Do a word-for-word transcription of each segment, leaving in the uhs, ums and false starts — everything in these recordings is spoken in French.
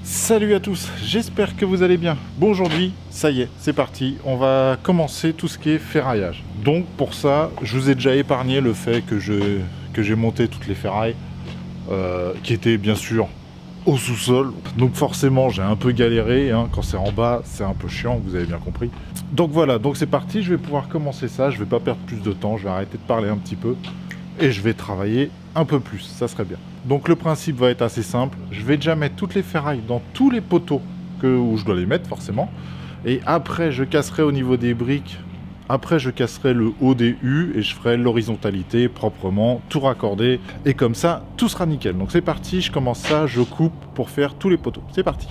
Salut à tous, j'espère que vous allez bien. Bon, aujourd'hui, ça y est, c'est parti. On va commencer tout ce qui est ferraillage. Donc pour ça, je vous ai déjà épargné le fait que je que j'ai monté toutes les ferrailles, euh, qui étaient bien sûr au sous-sol. Donc forcément, j'ai un peu galéré, hein. Quand c'est en bas, c'est un peu chiant, vous avez bien compris. Donc voilà, donc c'est parti, je vais pouvoir commencer ça. Je vais pas perdre plus de temps, je vais arrêter de parler un petit peu. Et je vais travailler un peu plus, ça serait bien. Donc le principe va être assez simple. Je vais déjà mettre toutes les ferrailles dans tous les poteaux que, où je dois les mettre forcément. Et après, je casserai au niveau des briques. Après, je casserai le haut des U et je ferai l'horizontalité proprement, tout raccordé. Et comme ça, tout sera nickel. Donc c'est parti, je commence ça, je coupe pour faire tous les poteaux. C'est parti.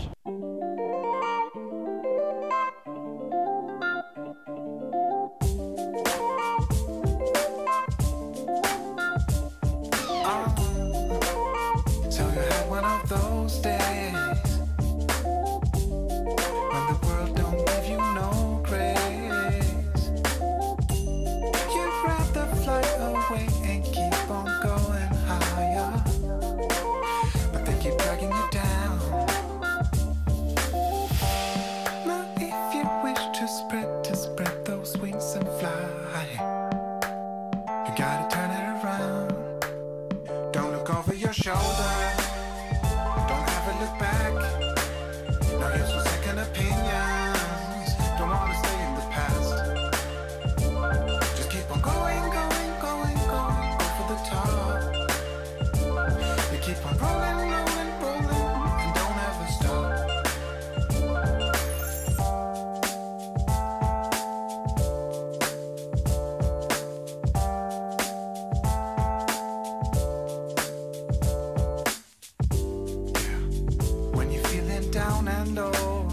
Down and low,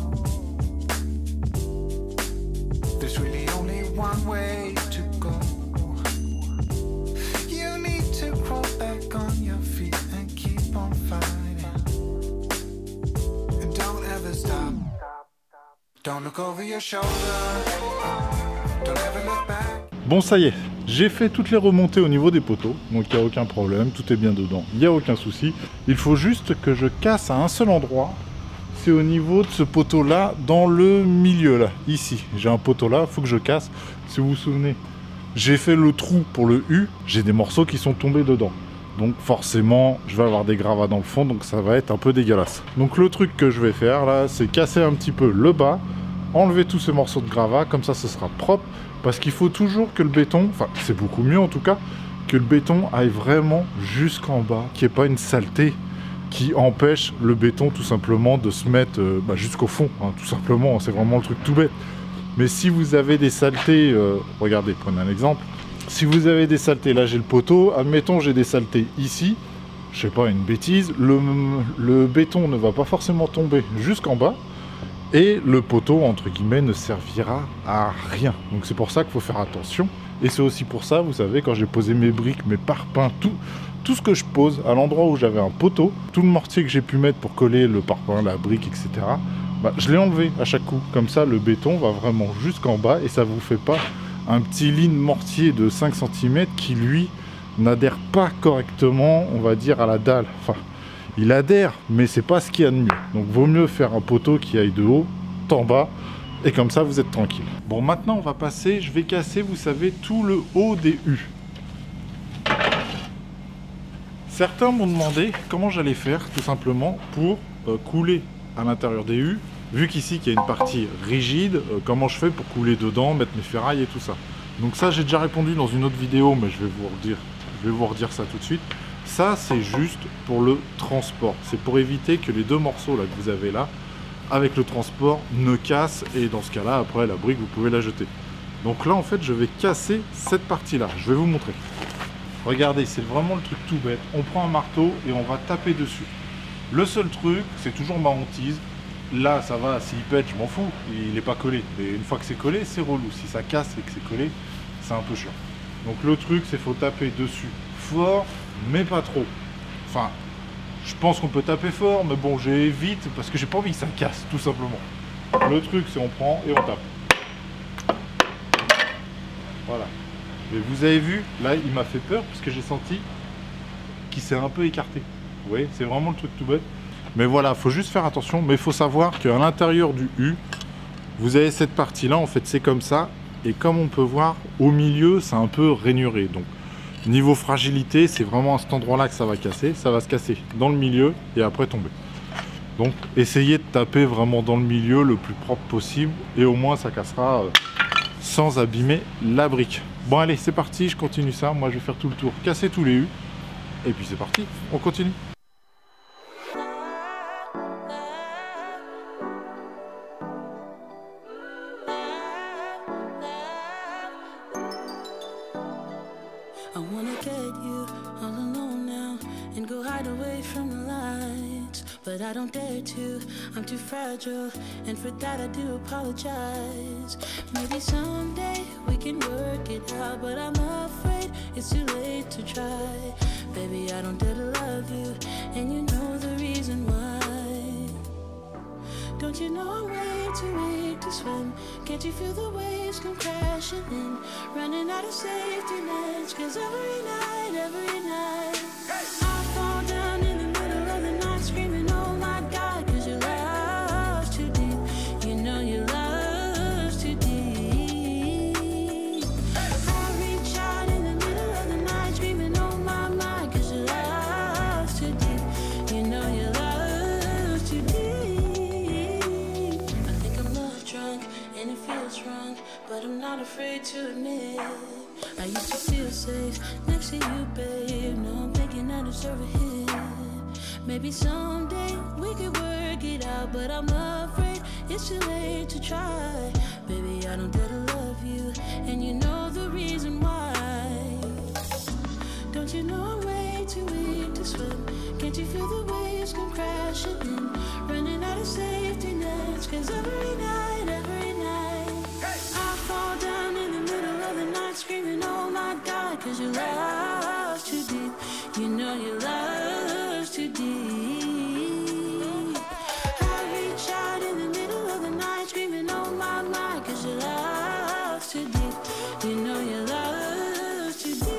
there's really only one way to go. You need to crawl back on your feet and keep on fighting, and don't ever stop. Don't look over your shoulder, don't ever look back. Bon, ça y est, j'ai fait toutes les remontées au niveau des poteaux, donc il n'y a aucun problème, tout est bien dedans, il n'y a aucun souci. Il faut juste que je casse à un seul endroit. C'est au niveau de ce poteau là, dans le milieu là, ici. J'ai un poteau là, il faut que je casse. Si vous vous souvenez, j'ai fait le trou pour le U, j'ai des morceaux qui sont tombés dedans. Donc forcément, je vais avoir des gravats dans le fond, donc ça va être un peu dégueulasse. Donc le truc que je vais faire là, c'est casser un petit peu le bas, enlever tous ces morceaux de gravats, comme ça ce sera propre. Parce qu'il faut toujours que le béton, enfin c'est beaucoup mieux en tout cas, que le béton aille vraiment jusqu'en bas, qu'il n'y ait pas une saleté qui empêche le béton tout simplement de se mettre euh, bah, jusqu'au fond, hein, tout simplement, c'est vraiment le truc tout bête. Mais si vous avez des saletés, euh, regardez, prenez un exemple, si vous avez des saletés, là j'ai le poteau, admettons j'ai des saletés ici, je sais pas, une bêtise, le, le béton ne va pas forcément tomber jusqu'en bas, et le poteau, entre guillemets, ne servira à rien. Donc c'est pour ça qu'il faut faire attention, et c'est aussi pour ça, vous savez, quand j'ai posé mes briques, mes parpaings, tout, tout ce que je pose à l'endroit où j'avais un poteau, tout le mortier que j'ai pu mettre pour coller le parpaing, la brique, et cetera, bah, je l'ai enlevé à chaque coup. Comme ça, le béton va vraiment jusqu'en bas et ça vous fait pas un petit ligne mortier de cinq centimètres qui, lui, n'adhère pas correctement, on va dire, à la dalle. Enfin, il adhère, mais c'est pas ce qu'il y a de mieux. Donc, vaut mieux faire un poteau qui aille de haut, en bas, et comme ça, vous êtes tranquille. Bon, maintenant, on va passer, je vais casser, vous savez, tout le haut des U. Certains m'ont demandé comment j'allais faire tout simplement pour euh, couler à l'intérieur des U, vu qu'ici il y a une partie rigide, euh, comment je fais pour couler dedans, mettre mes ferrailles et tout ça. Donc ça j'ai déjà répondu dans une autre vidéo, mais je vais vous redire, je vais vous redire ça tout de suite. Ça c'est juste pour le transport, c'est pour éviter que les deux morceaux là que vous avez là, avec le transport, ne cassent et dans ce cas là après la brique vous pouvez la jeter. Donc là en fait je vais casser cette partie là, je vais vous montrer. Regardez, c'est vraiment le truc tout bête. On prend un marteau et on va taper dessus. Le seul truc, c'est toujours ma hantise. Là, ça va, s'il pète, je m'en fous. Il n'est pas collé. Mais une fois que c'est collé, c'est relou. Si ça casse et que c'est collé, c'est un peu chiant. Donc le truc, c'est qu'il faut taper dessus fort, mais pas trop. Enfin, je pense qu'on peut taper fort, mais bon, j'évite parce que j'ai pas envie que ça casse, tout simplement. Le truc, c'est on prend et on tape. Voilà. Et vous avez vu, là, il m'a fait peur parce que j'ai senti qu'il s'est un peu écarté. Vous voyez, c'est vraiment le truc tout bête. Mais voilà, faut juste faire attention. Mais il faut savoir qu'à l'intérieur du U, vous avez cette partie-là, en fait, c'est comme ça. Et comme on peut voir, au milieu, c'est un peu rainuré. Donc, niveau fragilité, c'est vraiment à cet endroit-là que ça va casser. Ça va se casser dans le milieu et après tomber. Donc, essayez de taper vraiment dans le milieu le plus propre possible. Et au moins, ça cassera euh, sans abîmer la brique. Bon, allez, c'est parti. Je continue ça. Moi, je vais faire tout le tour, casser tous les U. Et puis, c'est parti. On continue. I wanna get you all alone now and go hide away from the lights, but I don't dare to, I'm too fragile, and for that I do apologize. Maybe someday we can work it out, but I'm afraid it's too late to try. Baby, I don't dare to love you, and you know the reason why. Don't you know I'm way too weak to swim? Can't you feel the waves come crashing in? Running out of safety nets, cause every night, every night I fall down in the middle of the night screaming, oh my God, cause your love's too deep. You know your love's too deep. I reach out in the middle of the night screaming, oh my, my, cause your love's too deep. You know your love's too deep. And it feels wrong, but I'm not afraid to admit I used to feel safe next to you, babe. Now I'm thinking I deserve a hit. Maybe someday we could work it out, but I'm afraid it's too late to try. Baby, I don't dare to love you, and you know the reason why. Don't you know I'm way too weak to swim? Can't you feel the waves come crashing in? Running out of safety nets, cause every night, every night I fall down in the middle of the night screaming, oh my God, cause your love's too deep. You know your love's too deep. I reach out in the middle of the night screaming, oh my, my, cause your love's too deep. You know your love's too deep.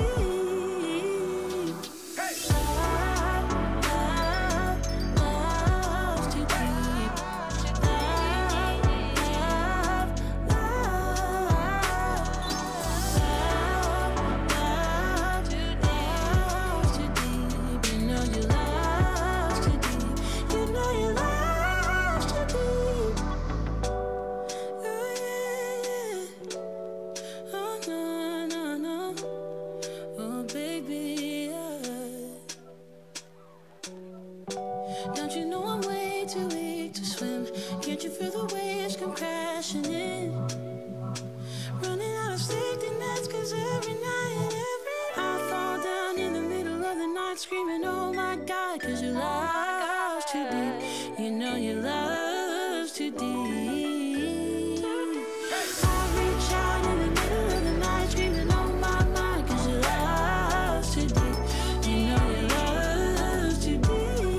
Don't you know I'm way too weak to swim? Can't you feel the waves come crashing in? Running out of safety nets, cause every night and every I fall down in the middle of the night screaming, oh my God, cause your love's too deep. You know your love's too deep. I reach out in the middle of the night screaming, oh my, my, cause your love's too deep. You know your love's too deep.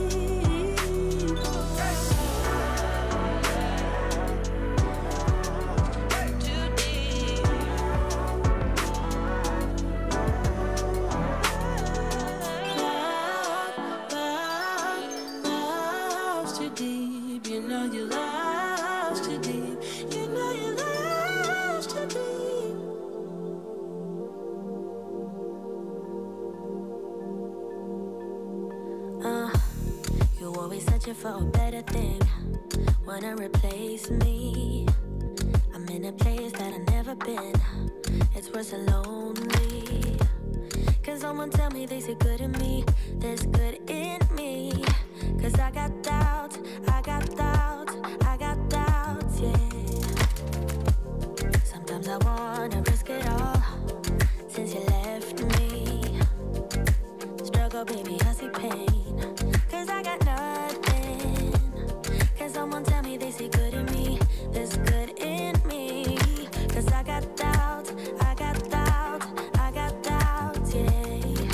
For a better thing, wanna replace me. I'm in a place that I've never been. It's worse than lonely. Cause someone tell me they see good in me. There's good in me. Cause I got doubts, I got doubts, I got doubts, yeah. Sometimes I wanna risk it all. Since you left me, struggle, baby, I see pain. Cause I got nothing. Someone tell me they see good in me. There's good in me. Cause I got doubts, I got doubts, I got doubts, yeah.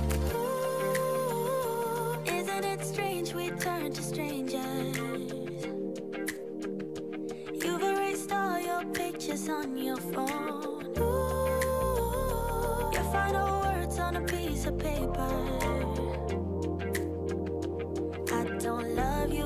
Ooh, isn't it strange we turn to strangers? You've erased all your pictures on your phone. Ooh, your final words on a piece of paper. I don't love you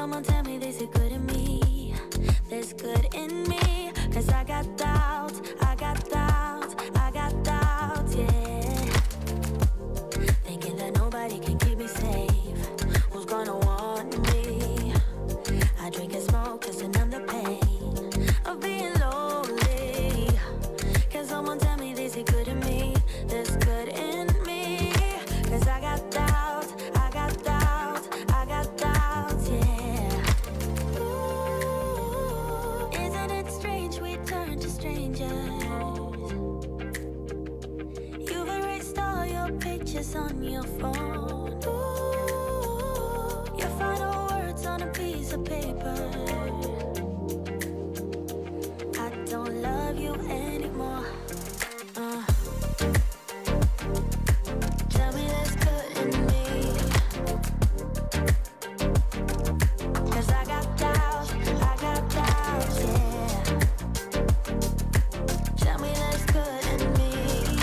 someone tell me there's a good in me, there's good in me. Cause I got doubts, I got doubts, I got doubts, yeah. Thinking that nobody can keep me safe. Who's gonna want me? I drink and smoke cause I numb the pain of being lonely. Can someone tell me there's a good in me, there's good in me. Cause I got doubts, I got doubts, I got doubts, yeah. Ooh, isn't it strange we turn to strangers? You've erased all your pictures on your phone. Ooh, your final words on a piece of paper. I don't love you anymore. Uh. Tell me there's good in me. Cause I got doubts, I got doubts, yeah. Tell me there's good in me.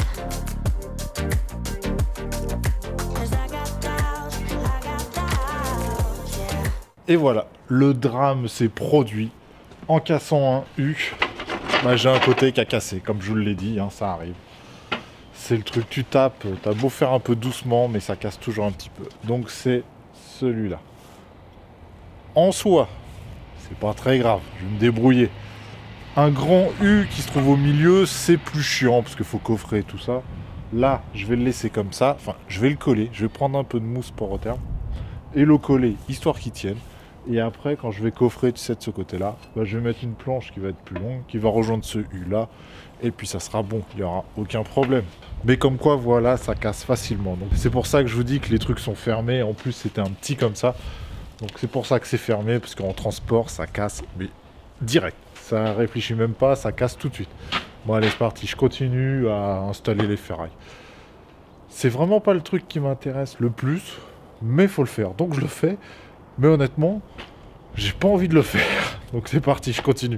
Cause I got doubts, I got doubts, yeah. Et voilà, le drame s'est produit. En cassant un U, bah, j'ai un côté qui a cassé, comme je vous l'ai dit, hein, ça arrive. C'est le truc, tu tapes, t'as beau faire un peu doucement, mais ça casse toujours un petit peu. Donc c'est celui-là. En soi, c'est pas très grave, je vais me débrouiller. Un grand U qui se trouve au milieu, c'est plus chiant, parce qu'il faut coffrer tout ça. Là, je vais le laisser comme ça, enfin, je vais le coller, je vais prendre un peu de mousse pour au terme, et le coller, histoire qu'il tienne. Et après, quand je vais coffrer, tu sais, de ce côté-là, bah, je vais mettre une planche qui va être plus longue, qui va rejoindre ce U-là, et puis ça sera bon, il n'y aura aucun problème. Mais comme quoi, voilà, ça casse facilement. Donc c'est pour ça que je vous dis que les trucs sont fermés. En plus, c'était un petit comme ça. Donc c'est pour ça que c'est fermé, parce qu'en transport, ça casse, mais direct. Ça réfléchit même pas, ça casse tout de suite. Bon, allez, c'est parti, je continue à installer les ferrailles. C'est vraiment pas le truc qui m'intéresse le plus, mais faut le faire. Donc je le fais. Mais honnêtement, j'ai pas envie de le faire. Donc c'est parti, je continue.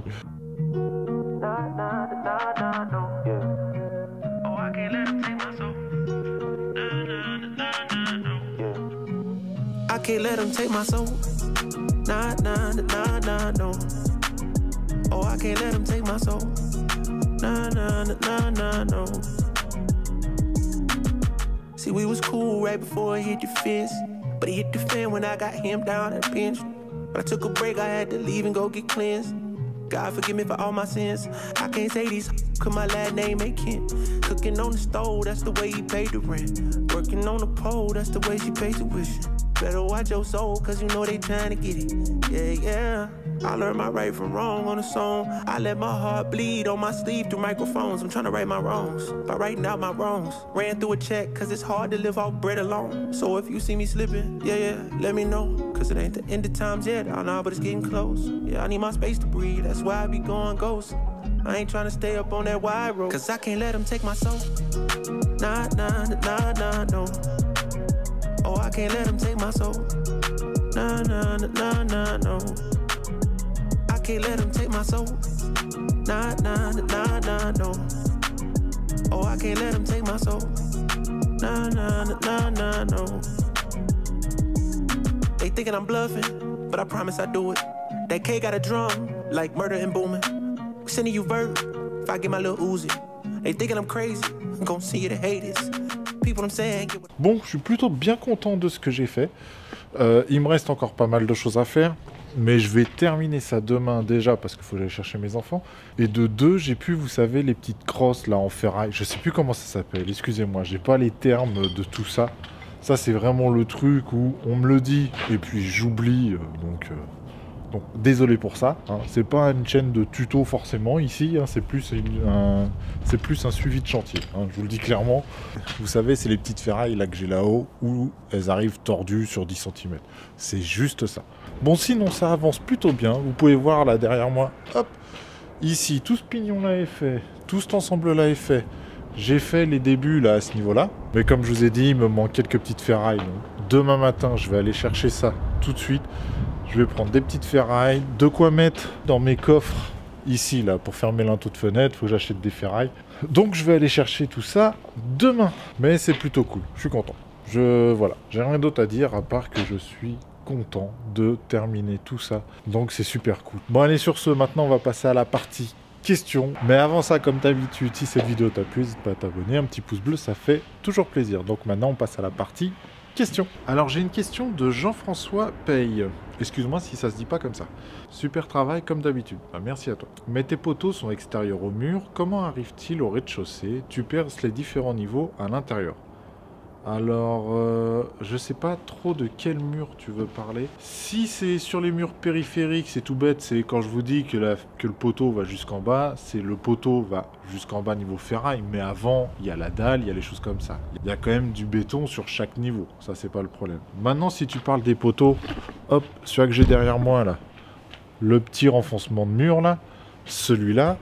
I can't let them take my soul. Nah, nah, nah, nah, no. Oh, I can't let them take my soul. Nah, nah, nah, nah, no. See, we was cool right before it hit the fence. But it hit the fan when I got him down at the bench. But I took a break, I had to leave and go get cleansed. God forgive me for all my sins. I can't say these cause my last name ain't Kent. Cooking on the stove, that's the way he paid the rent. Working on the pole, that's the way she paid tuition. Better watch your soul, cause you know they trying to get it. Yeah, yeah. I learned my right from wrong on a song. I let my heart bleed on my sleeve through microphones. I'm trying to right my wrongs by writing out my wrongs. Ran through a check, cause it's hard to live off bread alone. So if you see me slipping, yeah, yeah, let me know. Cause it ain't the end of times yet, I know, but it's getting close. Yeah, I need my space to breathe, that's why I be going ghost. I ain't trying to stay up on that wide road, cause I can't let them take my soul. Nah, nah, nah, nah, no. Oh, I can't let them take my soul. Nah, nah, nah, nah, no. I can't let them take my soul. Nah, nah, nah, nah, no. Oh, I can't let them take my soul. Nah, nah, nah, nah, no. They thinking I'm bluffing, but I promise I do it. That K got a drum, like murder and booming. Sending you vert, if I get my little Uzi. They thinking I'm crazy, I'm gonna see you to hate this. Bon, je suis plutôt bien content de ce que j'ai fait. Euh, il me reste encore pas mal de choses à faire, mais je vais terminer ça demain déjà parce qu'il faut que j'aille chercher mes enfants. Et de deux, j'ai pu, vous savez, les petites crosses là en ferraille. Je sais plus comment ça s'appelle, excusez-moi, j'ai pas les termes de tout ça. Ça, c'est vraiment le truc où on me le dit et puis j'oublie. Euh, donc, euh, donc, désolé pour ça. Hein. C'est pas une chaîne de tuto forcément ici. Hein. C'est plus, un, c'est plus un suivi de chantier. Hein. Je vous le dis clairement. Vous savez, c'est les petites ferrailles là que j'ai là-haut où elles arrivent tordues sur dix centimètres. C'est juste ça. Bon, sinon, ça avance plutôt bien. Vous pouvez voir là derrière moi. Hop. Ici, tout ce pignon là est fait. Tout cet ensemble là est fait. J'ai fait les débuts là à ce niveau-là. Mais comme je vous ai dit, il me manque quelques petites ferrailles. Donc, demain matin, je vais aller chercher ça tout de suite. Je vais prendre des petites ferrailles, de quoi mettre dans mes coffres ici là pour fermer l'inteau de fenêtre. Il faut que j'achète des ferrailles. Donc je vais aller chercher tout ça demain. Mais c'est plutôt cool, je suis content. Je voilà, j'ai rien d'autre à dire à part que je suis content de terminer tout ça. Donc c'est super cool. Bon allez, sur ce, maintenant on va passer à la partie questions. Mais avant ça, comme d'habitude, si cette vidéo t'a plu, n'hésite pas à t'abonner, un petit pouce bleu, ça fait toujours plaisir. Donc maintenant on passe à la partie questions. Alors j'ai une question de Jean-François Paye. Excuse-moi si ça se dit pas comme ça. Super travail comme d'habitude. Ah, merci à toi. Mais tes poteaux sont extérieurs au mur. Comment arrive-t-il au rez-de-chaussée? Tu perces les différents niveaux à l'intérieur. Alors, euh, je sais pas trop de quel mur tu veux parler. Si c'est sur les murs périphériques, c'est tout bête. C'est quand je vous dis que, la, que le poteau va jusqu'en bas, c'est le poteau va jusqu'en bas niveau ferraille. Mais avant, il y a la dalle, il y a les choses comme ça. Il y a quand même du béton sur chaque niveau. Ça, c'est pas le problème. Maintenant, si tu parles des poteaux, hop, celui que j'ai derrière moi, là, le petit renfoncement de mur, là, celui-là,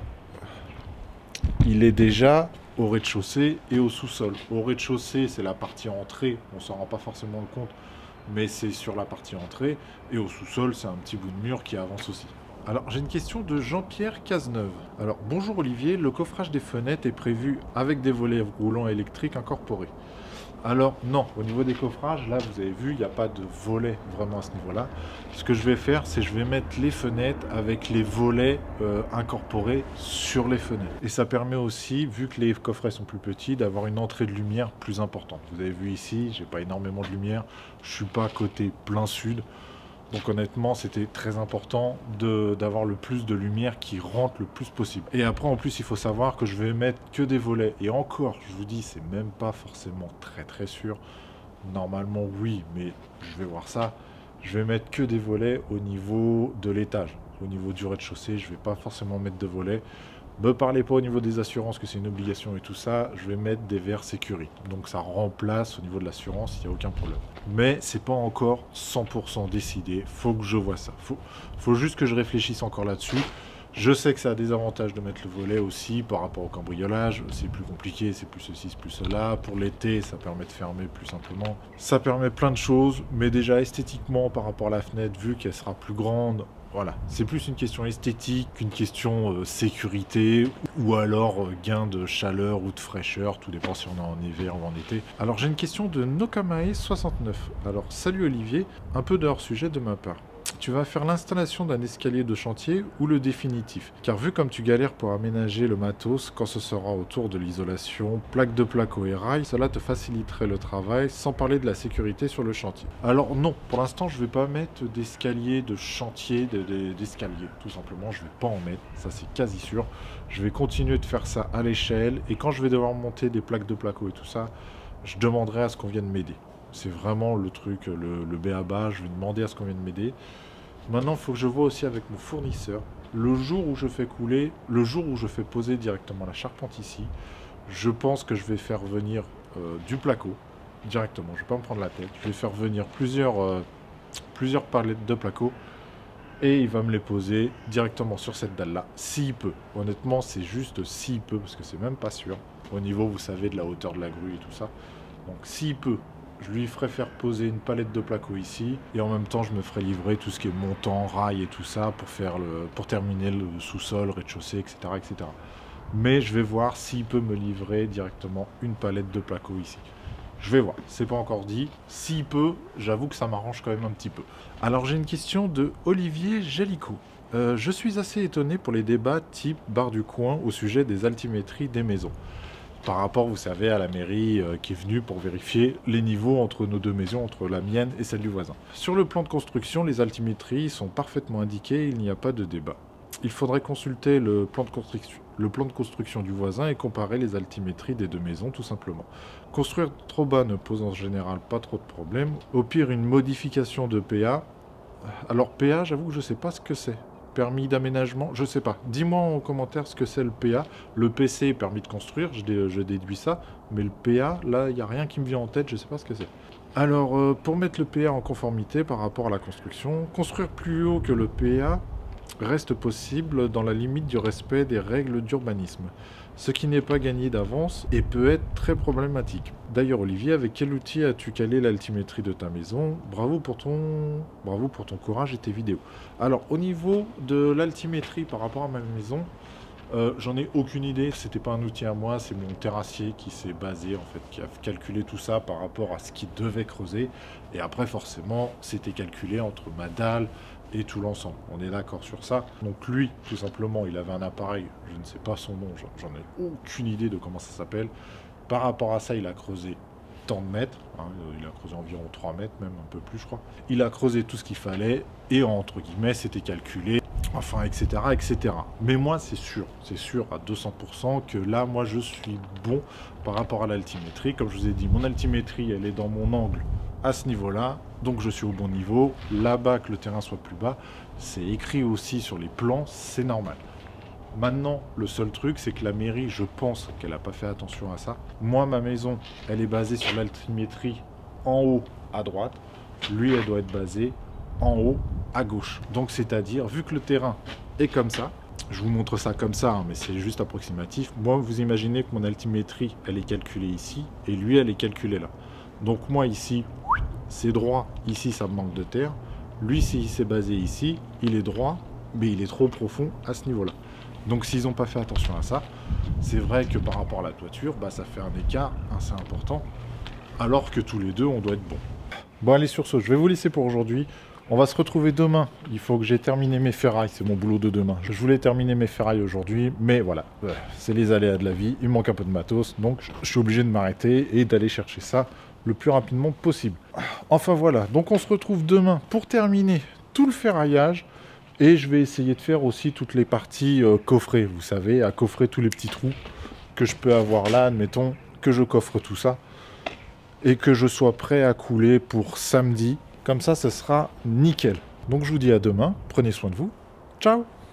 il est déjà au rez-de-chaussée et au sous-sol. Au rez-de-chaussée, c'est la partie entrée, on s'en rend pas forcément compte, mais c'est sur la partie entrée, et au sous-sol, c'est un petit bout de mur qui avance aussi. Alors, j'ai une question de Jean-Pierre Cazeneuve. Alors, bonjour Olivier, le coffrage des fenêtres est prévu avec des volets roulants électriques incorporés. Alors non, au niveau des coffrages, là vous avez vu, il n'y a pas de volet vraiment à ce niveau-là. Ce que je vais faire, c'est que je vais mettre les fenêtres avec les volets euh, incorporés sur les fenêtres. Et ça permet aussi, vu que les coffrets sont plus petits, d'avoir une entrée de lumière plus importante. Vous avez vu ici, j'ai pas énormément de lumière, je suis pas côté plein sud. Donc honnêtement, c'était très important d'avoir le plus de lumière qui rentre le plus possible. Et après, en plus, il faut savoir que je vais mettre que des volets. Et encore, je vous dis, c'est même pas forcément très très sûr. Normalement, oui, mais je vais voir ça. Je vais mettre que des volets au niveau de l'étage. Au niveau du rez-de-chaussée, je vais pas forcément mettre de volets. Me parlez pas au niveau des assurances que c'est une obligation et tout ça, je vais mettre des verres sécurité. Donc ça remplace au niveau de l'assurance, il n'y a aucun problème. Mais c'est pas encore cent pour cent décidé, faut que je vois ça. Faut, faut juste que je réfléchisse encore là-dessus. Je sais que ça a des avantages de mettre le volet aussi par rapport au cambriolage. C'est plus compliqué, c'est plus ceci, c'est plus cela. Pour l'été, ça permet de fermer plus simplement. Ça permet plein de choses, mais déjà esthétiquement par rapport à la fenêtre, vu qu'elle sera plus grande, voilà, c'est plus une question esthétique qu'une question euh, sécurité ou alors euh, gain de chaleur ou de fraîcheur, tout dépend si on est en hiver ou en été. Alors j'ai une question de Nokamae soixante-neuf. Alors salut Olivier, un peu de hors sujet de ma part. Tu vas faire l'installation d'un escalier de chantier ou le définitif? Car vu comme tu galères pour aménager le matos quand ce sera autour de l'isolation, plaque de placo et rails, cela te faciliterait le travail sans parler de la sécurité sur le chantier. Alors non, pour l'instant je vais pas mettre d'escalier de chantier, d'escalier, tout simplement je vais pas en mettre, ça c'est quasi sûr. Je vais continuer de faire ça à l'échelle et quand je vais devoir monter des plaques de placo et tout ça, je demanderai à ce qu'on vienne m'aider. C'est vraiment le truc, le, le B A B A, je vais demander à ce qu'on vienne m'aider. Maintenant, il faut que je vois aussi avec mon fournisseur. Le jour où je fais couler, le jour où je fais poser directement la charpente ici, je pense que je vais faire venir euh, du placo directement. Je ne vais pas me prendre la tête. Je vais faire venir plusieurs, euh, plusieurs palettes de placo et il va me les poser directement sur cette dalle-là, s'il peut. Honnêtement, c'est juste s'il peut, parce que c'est même pas sûr. Au niveau, vous savez, de la hauteur de la grue et tout ça. Donc, s'il peut, je lui ferai faire poser une palette de placo ici et en même temps je me ferai livrer tout ce qui est montant, rail et tout ça pour, faire le, pour terminer le sous-sol, rez-de-chaussée, et cetera, et cetera. Mais je vais voir s'il peut me livrer directement une palette de placo ici. Je vais voir, c'est pas encore dit. S'il peut, j'avoue que ça m'arrange quand même un petit peu. Alors j'ai une question de Olivier Gélico. Euh, je suis assez étonné pour les débats type bar du coin au sujet des altimétries des maisons. Par rapport, vous savez, à la mairie euh, qui est venue pour vérifier les niveaux entre nos deux maisons, entre la mienne et celle du voisin. Sur le plan de construction, les altimétries sont parfaitement indiquées, il n'y a pas de débat. Il faudrait consulter le plan de construction, le plan de construction du voisin et comparer les altimétries des deux maisons, tout simplement. Construire trop bas ne pose en général pas trop de problèmes. Au pire, une modification de P A. Alors P A, j'avoue que je ne sais pas ce que c'est. Permis d'aménagement, je sais pas. Dis-moi en commentaire ce que c'est le P A. Le P C, permis de construire, je, dé, je déduis ça. Mais le P A, là, il n'y a rien qui me vient en tête, je sais pas ce que c'est. Alors, euh, pour mettre le P A en conformité par rapport à la construction, construire plus haut que le P A reste possible dans la limite du respect des règles d'urbanisme. Ce qui n'est pas gagné d'avance et peut être très problématique. D'ailleurs Olivier, avec quel outil as-tu calé l'altimétrie de ta maison? Bravo pour ton bravo pour ton courage et tes vidéos. Alors au niveau de l'altimétrie par rapport à ma maison, Euh, j'en ai aucune idée, c'était pas un outil à moi, c'est mon terrassier qui s'est basé, en fait, qui a calculé tout ça par rapport à ce qu'il devait creuser. Et après, forcément, c'était calculé entre ma dalle et tout l'ensemble. On est d'accord sur ça. Donc lui, tout simplement, il avait un appareil, je ne sais pas son nom, j'en ai aucune idée de comment ça s'appelle. Par rapport à ça, il a creusé tant de mètres, hein, il a creusé environ trois mètres, même un peu plus, je crois. Il a creusé tout ce qu'il fallait, et entre guillemets, c'était calculé, enfin, et cetera, et cetera. Mais moi, c'est sûr, c'est sûr à deux cents pour cent que là, moi, je suis bon par rapport à l'altimétrie. Comme je vous ai dit, mon altimétrie, elle est dans mon angle à ce niveau-là, donc je suis au bon niveau. Là-bas, que le terrain soit plus bas, c'est écrit aussi sur les plans, c'est normal. Maintenant, le seul truc, c'est que la mairie, je pense qu'elle n'a pas fait attention à ça. Moi, ma maison, elle est basée sur l'altimétrie en haut à droite. Lui, elle doit être basée en haut à gauche. Donc, c'est-à-dire, vu que le terrain est comme ça, je vous montre ça comme ça, hein, mais c'est juste approximatif. Moi, vous imaginez que mon altimétrie, elle est calculée ici, et lui, elle est calculée là. Donc, moi, ici, c'est droit. Ici, ça me manque de terre. Lui, s'il s'est basé ici, il est droit, mais il est trop profond à ce niveau-là. Donc s'ils n'ont pas fait attention à ça, c'est vrai que par rapport à la toiture, bah, ça fait un écart assez important, alors que tous les deux, on doit être bons. Bon allez, sur ce, je vais vous laisser pour aujourd'hui. On va se retrouver demain. Il faut que j'ai terminé mes ferrailles, c'est mon boulot de demain. Je voulais terminer mes ferrailles aujourd'hui, mais voilà, c'est les aléas de la vie, il manque un peu de matos, donc je suis obligé de m'arrêter et d'aller chercher ça le plus rapidement possible. Enfin voilà, donc on se retrouve demain pour terminer tout le ferraillage. Et je vais essayer de faire aussi toutes les parties euh, coffrées, vous savez, à coffrer tous les petits trous que je peux avoir là, admettons, que je coffre tout ça, et que je sois prêt à couler pour samedi. Comme ça, ce sera nickel. Donc je vous dis à demain, prenez soin de vous, ciao!